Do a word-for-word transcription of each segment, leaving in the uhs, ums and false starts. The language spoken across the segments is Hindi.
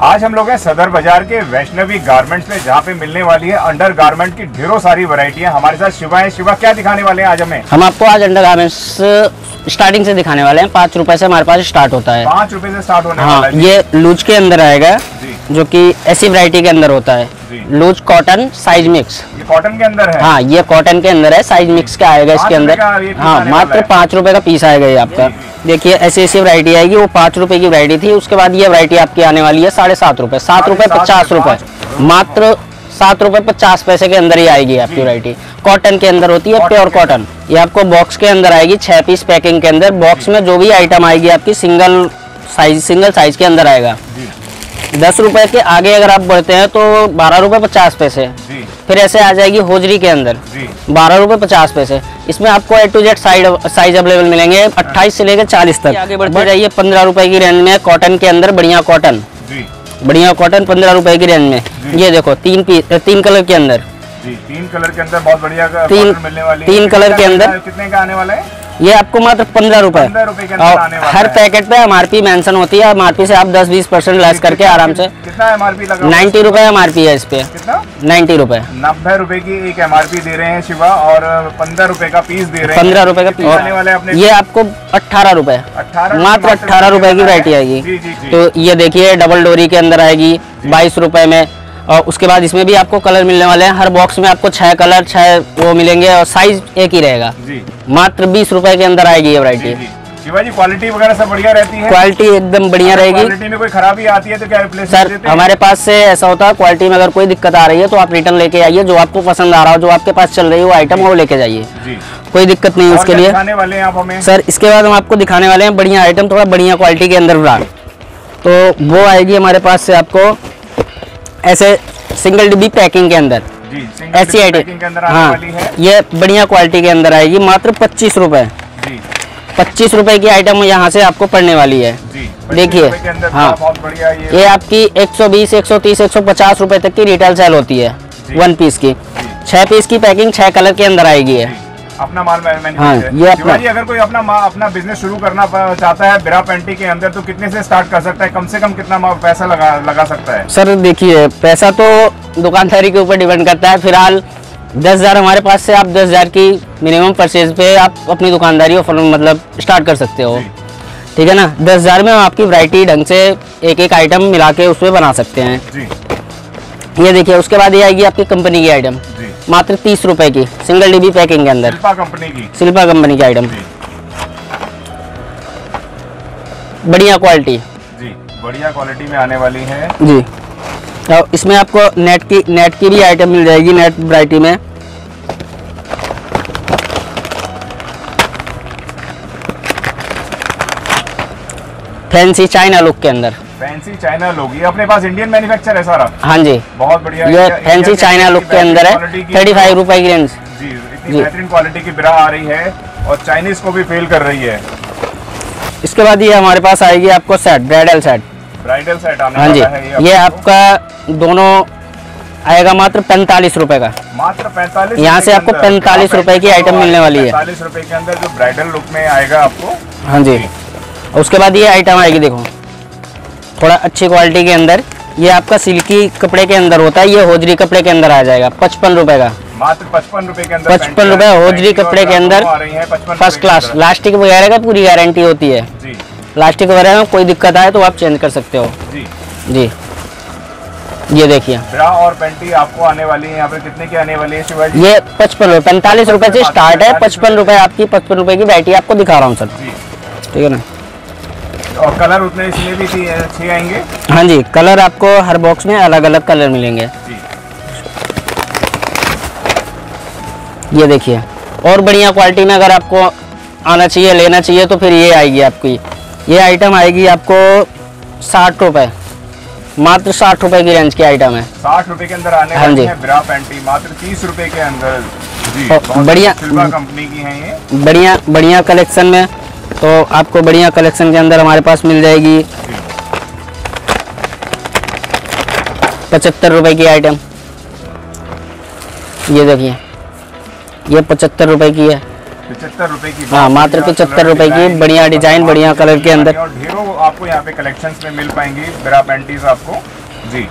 आज हम लोग हैं सदर बाजार के वैष्णवी गारमेंट्स में, जहाँ पे मिलने वाली है अंडर गारमेंट की ढेरों सारी वैरायटियां। हमारे साथ शिवा है। शिवा, क्या दिखाने वाले हैं आज हमें? हम आपको आज अंडर गारमेंट्स स्टार्टिंग से दिखाने वाले हैं। पाँच रुपए से हमारे पास स्टार्ट होता है। पाँच रुपए से स्टार्ट होने हाँ, वाला है। ये लूज के अंदर आएगा, जो कि ऐसी वैरायटी के अंदर होता है। लूज कॉटन साइज मिक्स, ये कॉटन के अंदर है। हाँ, ये कॉटन के अंदर है, साइज मिक्स का आएगा इसके अंदर। हाँ, मात्र पाँच रुपए का पीस आएगा ये आपका। देखिए ऐसी ऐसी वैरायटी आएगी। वो पाँच रुपए की वैरायटी थी, उसके बाद ये वैरायटी आपकी आने वाली है साढ़े सात रुपए, सात रुपए पचास रुपए, मात्र सात रुपए पचास पैसे के अंदर ही आएगी आपकी वैरायटी। कॉटन के अंदर होती है, प्योर कॉटन। ये आपको बॉक्स के अंदर आएगी, छह पीस पैकिंग के अंदर। बॉक्स में जो भी आइटम आएगी आपकी सिंगल साइज सिंगल साइज के अंदर आएगा। दस रुपए के आगे अगर आप बढ़ते हैं तो बारह रुपए पचास पैसे। फिर ऐसे आ जाएगी होजरी के अंदर, बारह रुपए पचास पैसे। इसमें आपको A to Z size size available मिलेंगे, अट्ठाईस से लेकर चालीस तक। आगे बढ़ते जाइए, पंद्रह रुपए की रेंज में कॉटन के अंदर बढ़िया कॉटन, बढ़िया कॉटन पंद्रह रुपए की रेंज में। ये देखो तीन पीस, तीन कलर के अंदर, जी, तीन कलर के अंदर बहुत बढ़िया तीन मिलने वाली। तीन कलर के अंदर कितने का आने वाला है? ये आपको मात्र पंद्रह रुपए। और हर पैकेट पे एमआरपी मेंशन होती है। एमआरपी से आप दस बीस परसेंट लेस करके आराम से। कितना एमआरपी लगा? नाइन्टी रुपए एमआरपी है इस पे। कितना? नाइन्टी रुपए नब्बे रुपए की एक एमआरपी दे रहे हैं शिवा, और पंद्रह रुपए का पीस दे रहे हैं। पंद्रह रुपए का पीस आने वाले अपने। ये आपको अट्ठारह रुपए, मात्र अट्ठारह रुपए की वैरायटी आएगी। तो ये देखिए डबल डोरी के अंदर आएगी बाईस रुपए में। और उसके बाद इसमें भी आपको कलर मिलने वाले हैं। हर बॉक्स में आपको छह कलर छह वो मिलेंगे, और साइज एक ही रहेगा। मात्र बीस रुपए के अंदर आएगी ये वैरायटी। शिवा जी, क्वालिटी वगैरह सब बढ़िया रहती है? क्वालिटी एकदम बढ़िया रहेगी। क्वालिटी में कोई खराबी आती है तो क्या रिप्लेस सर देते हैं? हमारे पास से ऐसा होता है, क्वालिटी में अगर कोई दिक्कत आ रही है तो आप रिटर्न लेके आइए। जो आपको पसंद आ रहा हो, जो आपके पास चल रही है वो आइटम वो लेके जाइए, कोई दिक्कत नहीं है उसके लिए। दिखाने वाले हैं आप हमें? सर इसके बाद हम आपको दिखाने वाले हैं बढ़िया आइटम, थोड़ा बढ़िया क्वालिटी के अंदर ब्रांड। तो वो आएगी हमारे पास से आपको ऐसे सिंगल डिब्बी पैकिंग के अंदर, ऐसी आइटम। हाँ, ये बढ़िया क्वालिटी के अंदर आएगी, मात्र पच्चीस रुपए। पच्चीस रुपए की आइटम यहाँ से आपको पड़ने वाली है। देखिए, हाँ, ये, ये आपकी एक सौ बीस, एक सौ तीस, एक सौ पचास रुपए तक की रिटेल सेल होती है वन पीस की। छह पीस की पैकिंग छह कलर के अंदर आएगी है। अपना माल मैन्युफैक्चर। हाँ, ये अपना। जी, अगर कोई अपना अपना बिजनेस शुरू करना चाहता है बिरा पेंटी के अंदर, तो कितने से स्टार्ट कर सकता है? कम से कम कितना पैसा लगा लगा सकता है? सर देखिए, पैसा तो दुकानदारी के ऊपर डिपेंड करता है। फिलहाल दस हजार हमारे पास से आप दस हजार की मिनिमम परचेज पे आप अपनी दुकानदारी मतलब स्टार्ट कर सकते हो, ठीक है ना। दस हजार में हम आपकी वैरायटी ढंग से एक एक आइटम मिला के उसमें बना सकते हैं जी। ये देखिए, उसके बाद ये आएगी आपकी कंपनी की आइटम, मात्र तीस रुपए की सिंगल डीबी पैकिंग के अंदर। शिल्पा कंपनी की, शिल्पा कंपनी की आइटम, बढ़िया क्वालिटी जी, बढ़िया क्वालिटी में आने वाली है जी। और इसमें आपको नेट की नेट की भी आइटम मिल जाएगी, नेट वैरायटी में। फैंसी चाइना लुक के अंदर, फैंसी चाइना लुक। ये अपने पास इंडियन मैन्युफैक्चर है सारा? हाँ जी, बहुत बढ़िया। ये फैंसी चाइना लुक के अंदर है, थर्टी फाइव रुपए की रेंज जी। इतनी बेहतरीन क्वालिटी की बिरा आ रही है और चाइनीज को भी फेल कर रही है। इसके बाद ये हमारे पास आएगी आपको set, bridal set. Bridal set आने हाँ जी, वाला है। ये, ये आपका दोनों आएगा मात्र पैंतालीस रुपए का। मात्र पैंतालीस। यहाँ से आपको पैंतालीस रुपए की आइटम मिलने वाली है। पैंतालीस रुपए के अंदर जो ब्राइडल लुक में आएगा आपको। हाँ जी। उसके बाद ये आइटम आएगी, देखो थोड़ा अच्छी क्वालिटी के अंदर। ये आपका सिल्की कपड़े के अंदर होता है, ये होजरी कपड़े के अंदर आ जाएगा, पचपन रुपए का। मात्र पचपन रुपए के अंदर, पचपन रुपए होजरी कपड़े के अंदर, फर्स्ट क्लास। लास्टिक वगैरह का पूरी गारंटी होती है। प्लास्टिक वगैरह में कोई दिक्कत आए तो आप चेंज कर सकते हो जी जी। ये देखिए, ब्रा और पैंटी आपको आने वाली है यहाँ पे। कितने की आने वाली है शिवा जी? ये पचपन रुपए, पैंतालीस रुपए से स्टार्ट है, पचपन रुपए आपकी पचपन रुपए की वैरायटी आपको दिखा रहा हूँ सर, ठीक है ना। और कलर उतने इसमें भी छह आएंगे? हाँ जी, कलर आपको हर बॉक्स में अलग अलग कलर मिलेंगे जी। ये देखिए, और बढ़िया क्वालिटी में अगर आपको आना चाहिए, लेना चाहिए, तो फिर ये आएगी आपकी। ये आइटम आएगी आपको साठ रुपए, मात्र साठ रुपए की रेंज की आइटम है। साठ रुपए के अंदर आने वाली है ब्रा पैंटी, मात्र तीस रुपए के अंदर जी। बढ़िया कंपनी की है ये, बढ़िया बढ़िया कलेक्शन में। तो आपको बढ़िया कलेक्शन के अंदर हमारे पास मिल जाएगी पचहत्तर रुपए की आइटम। ये देखिए, ये पचहत्तर रुपए की है। पचहत्तर रुपए की। हाँ, मात्र पचहत्तर रुपए की, बढ़िया डिजाइन, बढ़िया कलर के अंदर। और ढेरों आपको यहाँ पे कलेक्शंस में मिल पाएंगी ब्रा पैंटीज आपको जी।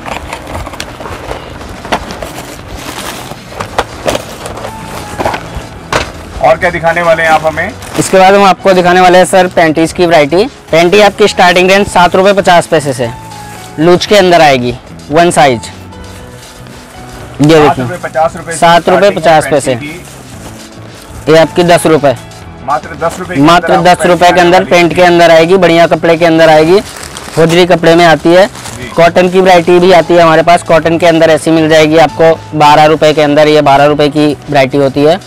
और क्या दिखाने वाले हैं आप हमें? इसके बाद हम आपको दिखाने वाले हैं सर पैंटीज की वैरायटी। पैंटी आपकी स्टार्टिंग रेंज सात रुपये पचास पैसे से लूज के अंदर आएगी, वन साइज। ये देखिए पचास रुपए सात रुपये पचास पैसे। ये आपकी दस रुपये, मात्र दस रुपए मात्र दस रुपए के अंदर पेंट के अंदर आएगी, बढ़िया कपड़े के अंदर आएगी, होजरी कपड़े में आती है। कॉटन की वैरायटी भी आती है हमारे पास, कॉटन के अंदर ऐसी मिल जाएगी आपको बारह रुपए के अंदर। ये बारह रुपए की वैरायटी होती है।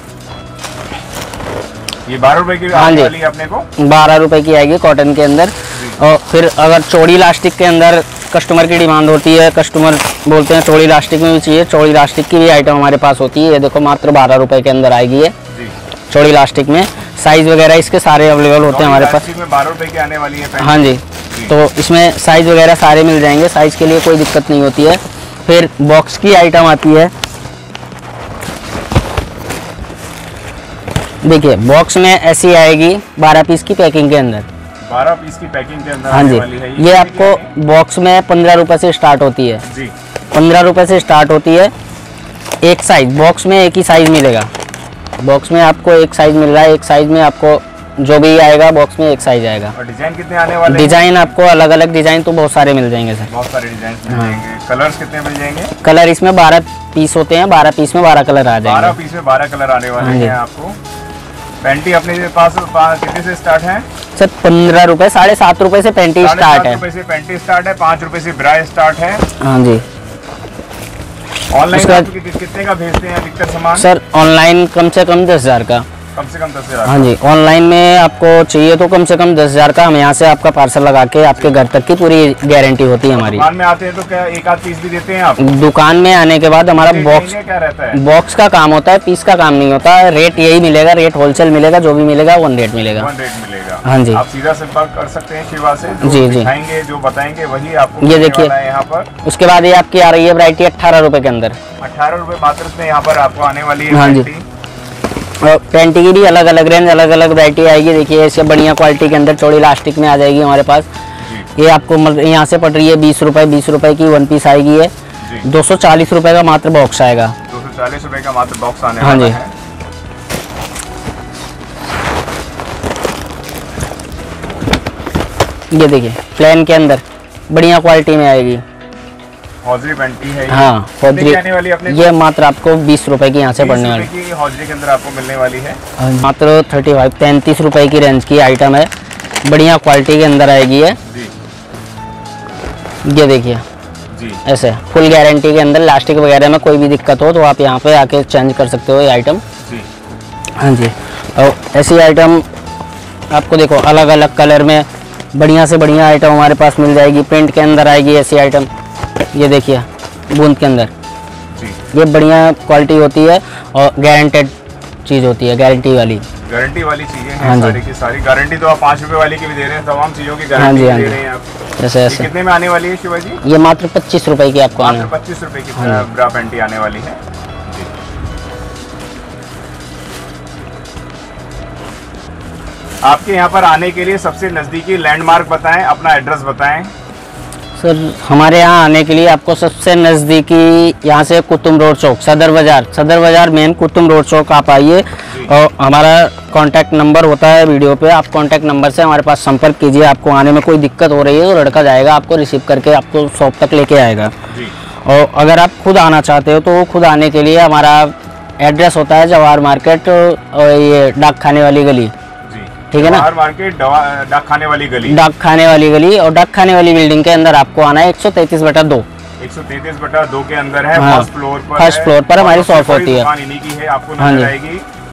ये बारह रुपए की हाँ जी, वाली अपने को बारह रुपए की आएगी कॉटन के अंदर। और फिर अगर चौड़ी इलास्टिक के अंदर कस्टमर की डिमांड होती है, कस्टमर बोलते हैं चौड़ी इलास्टिक में भी चाहिए, चौड़ी इलास्टिक की भी आइटम हमारे पास होती है। ये देखो मात्र बारह रुपए के अंदर आएगी ये चौड़ी इलास्टिक में। साइज वगैरह इसके सारे अवेलेबल होते हैं हमारे पास। बारह रुपए की आने वाली है। हाँ जी, तो इसमें साइज वगैरह सारे मिल जाएंगे, साइज के लिए कोई दिक्कत नहीं होती है। फिर बॉक्स की आइटम आती है, देखिए बॉक्स में ऐसी आएगी बारह पीस की पैकिंग के अंदर। बारह पीस की पैकिंग के अंदर हाँ जी, वाली है। ये, ये आपको बॉक्स में पंद्रह रुपए से स्टार्ट होती है जी। पंद्रह रुपए से स्टार्ट होती है। एक साइज बॉक्स में एक ही साइज मिलेगा, बॉक्स में आपको एक साइज मिल रहा है। एक साइज में आपको जो भी आएगा बॉक्स में एक साइज आएगा। और डिजाइन कितने आने वाले? डिजाइन आपको अलग अलग डिजाइन तो बहुत सारे मिल जाएंगे सर, बहुत सारे डिजाइन मिल जाएंगे। कलर्स कितने मिल जाएंगे? कलर इसमें बारह पीस होते हैं, बारह पीस में बारह कलर आ जाएंगे। बारह पीस में बारह कलर आने वाले हैं आपको। पैंटी अपने पास कितने से स्टार्ट है सर? पंद्रह रुपए, साढ़े सात रुपए से पैंटी स्टार्ट है। रुपए से पैंटी स्टार्ट है, पाँच रुपए से ब्रा स्टार्ट है। हाँ जी। ऑनलाइन कितने का भेजते हैं अधिकतर सामान? सर ऑनलाइन कम से कम दस हजार का। कम से कम दस हजार। हाँ जी, ऑनलाइन में आपको चाहिए तो कम से कम दस हजार का हम यहाँ से आपका पार्सल लगा के आपके घर तक की पूरी गारंटी होती है हमारी। दुकान में आते हैं तो क्या एक आध पीस भी देते हैं आप? दुकान में आने के बाद हमारा बॉक्स क्या रहता है? बॉक्स का काम होता है, पीस का काम नहीं होता है। रेट यही मिलेगा, रेट होलसेल मिलेगा, जो भी मिलेगा वन रेट मिलेगा। वन रेट मिलेगा। हाँ जी, आप सीधा संपर्क कर सकते हैं शिवा से। जी जी, दिखाएंगे जो बताएंगे वही आपको। ये देखिए यहाँ पर उसके बाद ये आपकी आ रही है वैरायटी अट्ठारह रुपए के अंदर। अठारह रुपए मात्र में यहाँ पर आपको आने वाली है। हाँ जी, और पैंटी की भी अलग अलग रेंज, अलग अलग वैरायटी आएगी। देखिए ऐसे बढ़िया क्वालिटी के अंदर चौड़ी इलास्टिक में आ जाएगी हमारे पास। ये आपको यहाँ से पड़ रही है बीस रुपए, बीस रुपए की वन पीस आएगी है। दो सौ चालीस रुपए का मात्र बॉक्स आएगा। दो सौ चालीस रुपए का मात्र बॉक्स आने हाँ वाला जी है। ये देखिए प्लेन के अंदर बढ़िया क्वालिटी में आएगी। हौजरी पैंटी है। हाँ हौजरी आने वाली अपने ये मात्र आपको बीस रुपए की यहाँ से पड़ने वाली की हौजरी के अंदर आपको मिलने वाली है। मात्र थर्टी फाइव तैंतीस रुपए की रेंज की आइटम है, बढ़िया क्वालिटी के अंदर आएगी है। ये देखिए जी, ऐसे फुल गारंटी के अंदर। प्लास्टिक वगैरह में कोई भी दिक्कत हो तो आप यहाँ पे आके चेंज कर सकते हो ये आइटम जी। हाँ जी, और ऐसी आइटम आपको देखो अलग अलग कलर में बढ़िया से बढ़िया आइटम हमारे पास मिल जाएगी। प्रिंट के अंदर आएगी ऐसी आइटम। ये देखिए बूंद के अंदर जी, ये बढ़िया क्वालिटी होती है और गारंटेड चीज़ होती है, गारंटी वाली गारंटी वाली चीजें हैं। हाँ सारी की सारी गारंटी तो आप पाँच रुपए वाली की भी दे रहे हैं, तमाम चीजों की हाँ गारंटी जी, हाँ दे जी। रहे हैं आप। ऐसे ऐसे कितने में आने वाली है शिवा जी? ये मात्र पच्चीस रुपए की आपको आने मात्र पच्चीस रुपए की ब्रा पैंटी आने वाली है। आपके यहाँ पर आने के लिए सबसे नजदीकी लैंडमार्क बताएं, अपना एड्रेस बताएं। सर हमारे यहाँ आने के लिए आपको सबसे नज़दीकी यहाँ से कुतुम रोड चौक, सदर बाजार, सदर बाजार मेन कुतुम रोड चौक आप आइए। और हमारा कांटेक्ट नंबर होता है वीडियो पे, आप कांटेक्ट नंबर से हमारे पास संपर्क कीजिए। आपको आने में कोई दिक्कत हो रही है तो लड़का जाएगा आपको रिसीव करके आपको शॉप तक लेके आएगा। और अगर आप खुद आना चाहते हो तो खुद आने के लिए हमारा एड्रेस होता है जवाहर मार्केट और ये डाक खाने वाली गली, ठीक है ना? जवाहर मार्केट डाक खाने वाली गली, डाक खाने वाली गली। और डाक खाने वाली बिल्डिंग के अंदर आपको आना है एक सौ तैंतीस बटा दो। एक सौ तैंतीस बटा दो के अंदर है। हाँ, फर्स्ट फ्लोर पर फर्स्ट फ्लोर पर हमारी शॉप होती है। दुकान इन्हीं की है, आपको हाँ नजर जी, आएगी।